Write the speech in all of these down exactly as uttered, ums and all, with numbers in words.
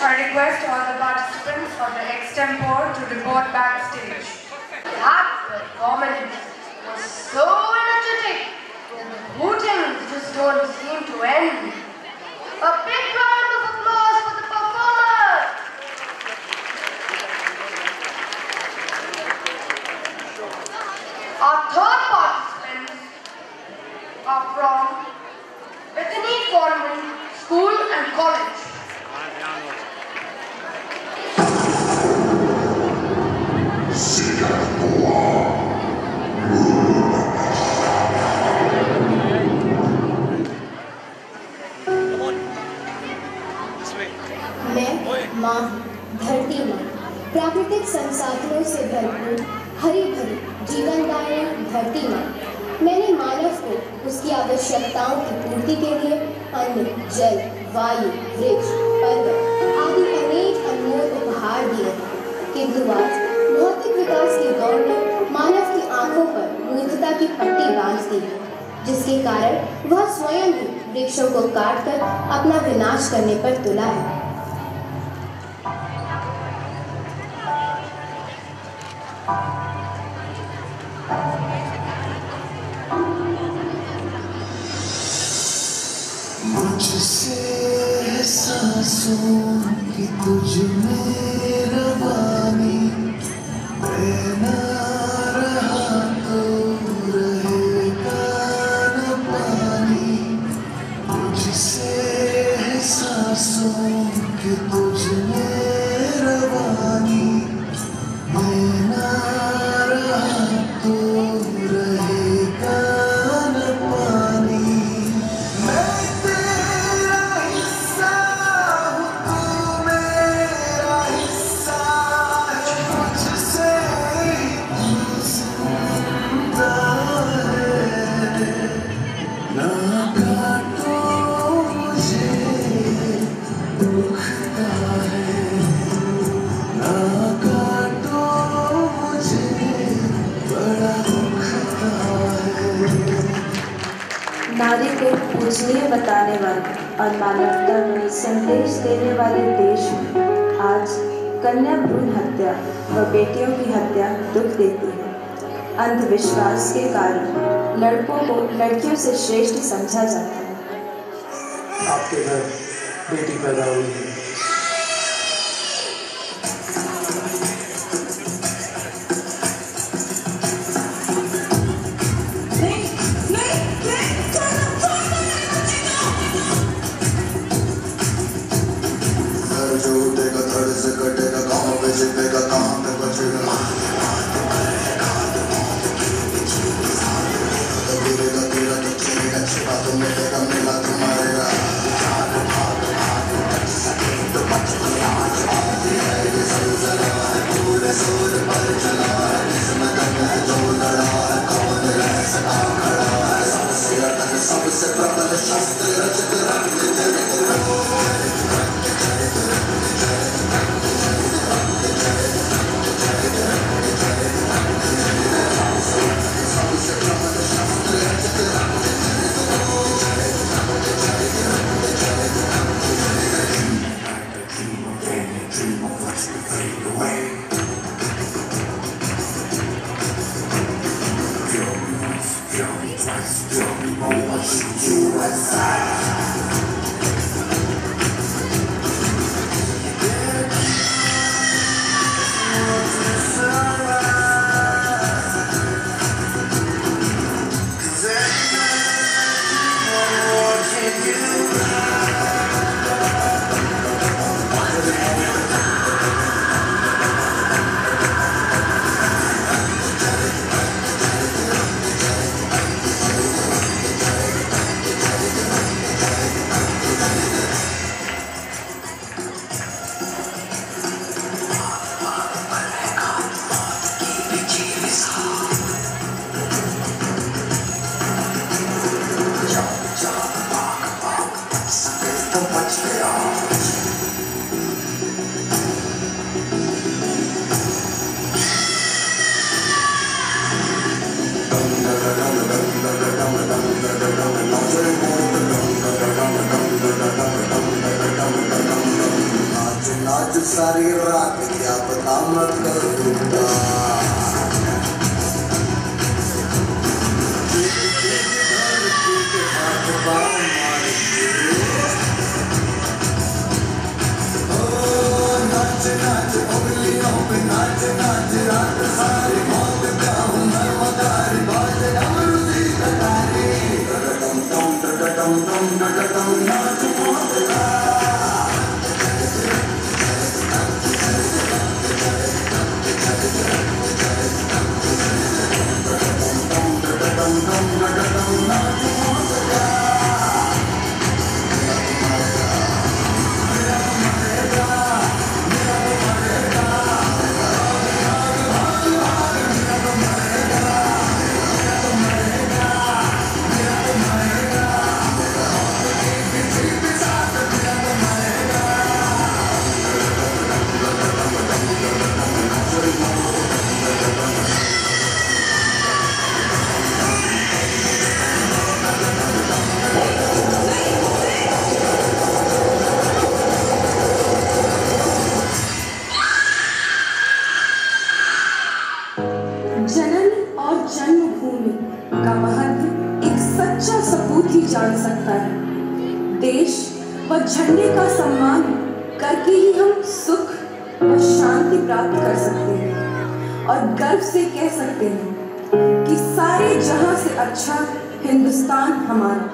I request all the participants of the extempore to report backstage. That performance was so energetic that the hootings just don't seem to end. A big round of applause for the performers! Our third participants are from Bethany Convent School and College. मैं माँ धरती माँ प्राकृतिक संसाधनों से भरपूर हरी भरी जीवनदायिनी धरती माँ मैंने मानव को उसकी आवश्यकताओं की पूर्ति के लिए अन्न, जल, वायु, वृक्ष, पर्वत आदि अनेक अनमोल उपहार दिए हैं। किंतु आज भौतिक विकास के दौर में मानव की आंखों पर मूर्खता की पट्टी बांध दी है, जिसके कारण वह स्वयं ही वृक्षों को काटकर अपना विनाश करने पर तुला है। मुझसे सांसों की तुझ में रवानी रहना रहा तो रहेगा न पानी। मुझसे सांसों की तुझ में रवानी रहना रहा तो रहेगा न पानी। नारी को पूजनीय बताने वाले और मानवता में संदेश देने वाले देश में आज कन्या भ्रूण हत्या व बेटियों की हत्या दुख देती है। अंधविश्वास के कारण लड़कों को लड़कियों से श्रेष्ठ समझा जाता है। आपके घर बेटी पैदा हुई है। आज सारी रात क्या पता मैं करूँगा। नाच नाच उंगलियों पे नाच नाच रात सारी मौत का हूँ मैं मदारी बाजे डमरू दी कटारी डम डम डम डम डम डम नाच मौत का। देश व झंडे का सम्मान करके ही हम सुख व शांति प्राप्त कर सकते हैं और गर्व से कह सकते हैं कि सारे जहां से अच्छा हिंदुस्तान हमारा।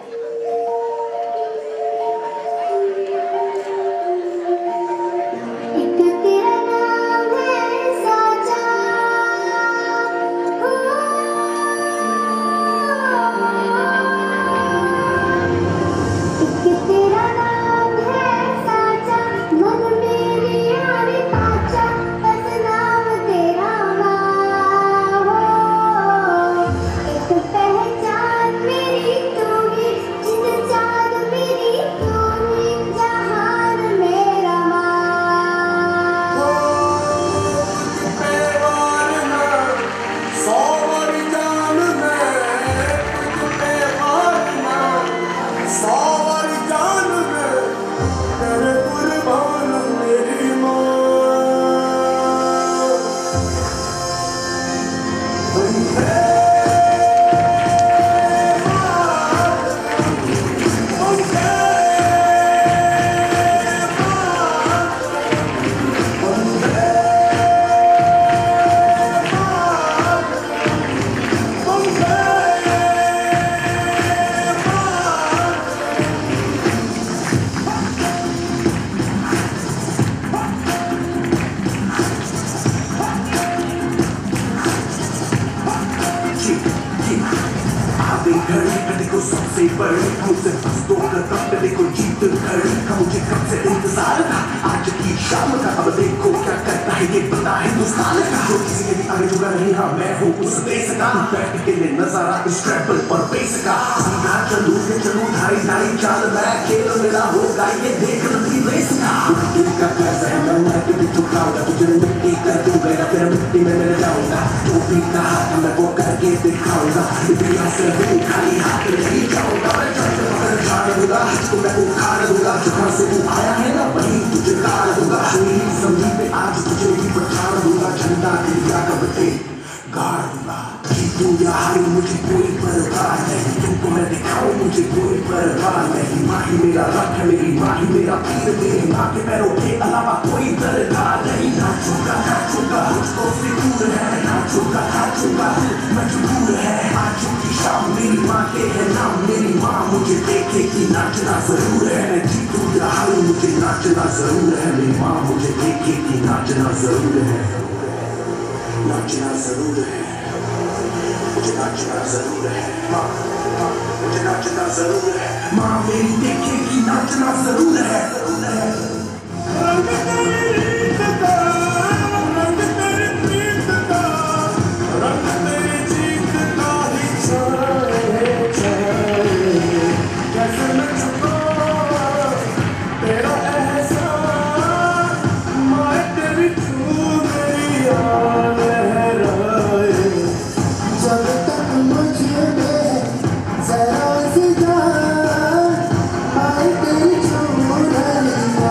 सबसे बड़ी मुझसे हंसों का तब तेरे को जीत खड़ी का मुझे कब से इंतजार था आज की शाम का। अब देखो क्या करता है ये बता हिंदुस्तान का। जो किसी के भी आगे झुका नहीं, हाँ मैं हूँ उस देश का। बैठ के ले नजारा इस ट्रैवल पर बेस का। सीधा चलू के चलू ढाई ढाई चाल मैं खेल मेरा होगा ये देख लंबी रेस का। दिल का कैसा है मैं मैं तुझे चुकाऊंगा, तुझे मिट्टी कर दूंगा फिर मिट्टी में मिल जाऊंगा। जो भी कहा था मैं वो करके दिखाऊंगा। इतिहास से हूँ खाली हाथ नहीं जाऊंगा। मैं चल मगर झाड़ दूंगा तो मैं उखाड़ दूंगा। जहाँ से तू आया है ना वहीं तुझे गाड़ दूंगा। मेरी जमीन पे आज तुझे ही पछाड़ दूंगा। झंडा दिया कबते गाड़ दूंगा। जीतू या हारी मुझे कोई परवाह नहीं, तुमको मैं दिखाऊं मुझे कोई परवाह नहीं। माँ ही मेरा रख है, मेरी माँ ही मेरा पीर, मेरी माँ के पैरों के अलावा कोई दरगाह नहीं। नाचूंगा नाचूंगा मुझको फिक्र है, नाचूंगा नाचूंगा मजबूर है। आज की शाम मेरी माँ के है नाम, मेरी माँ मुझे देखे कि नाचना जरूर है। मैं जीतू या हारी मुझे नाचना जरूर है। मेरी माँ मुझे देखे कि नाचना जरूर है, नाचना जरूर है, मुझे नाचना जरूर है। माँ माँ मुझे नाचना जरूर है। माँ मेरी देखे कि नाचना जरूर है, जरूर है। रंग तेरी रीत का, रंग तेरी प्रीत का, रंग तेरी जीत का ही छाए छाए। कैसे मैं छुपाऊं तेरा एहसास, माँ तेरी छू मेरी याद लहराए। जब तक मुझे में जरा सी जान, माँ तेरी छू रही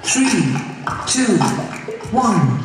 Three, two, one.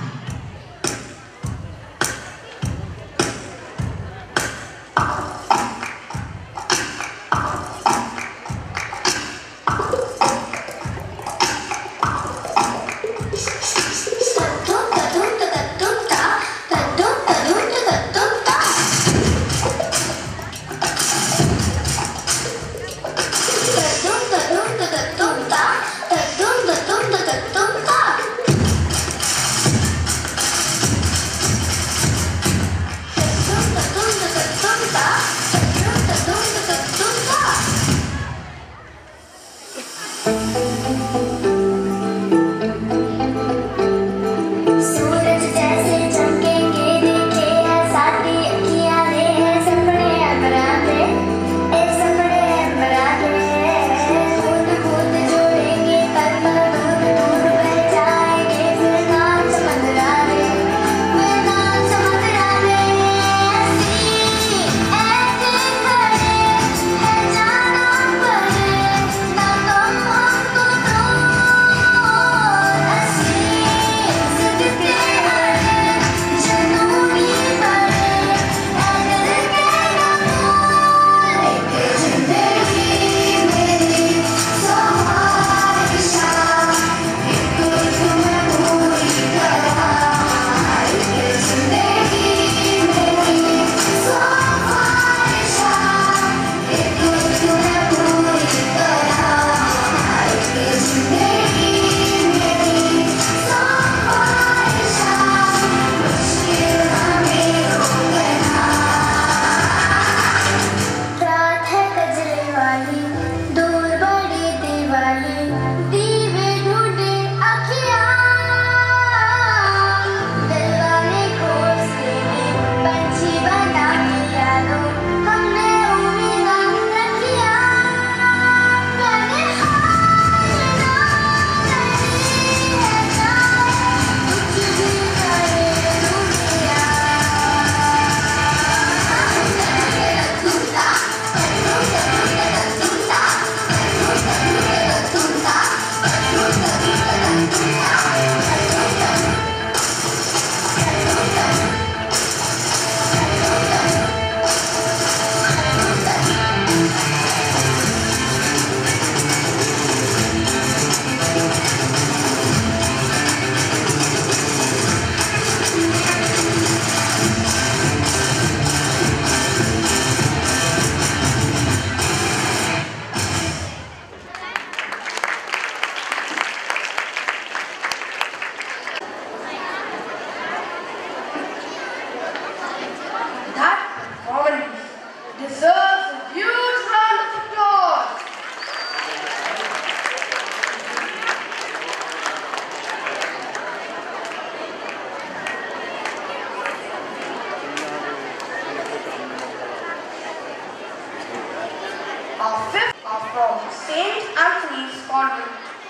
Our fifth are from Saint Anthony's Convent.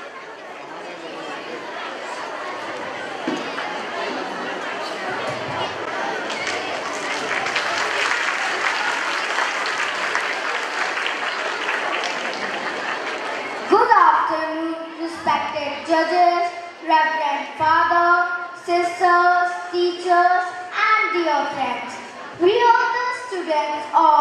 Good afternoon, respected judges, reverend father, sisters, teachers, and dear friends. We are the students of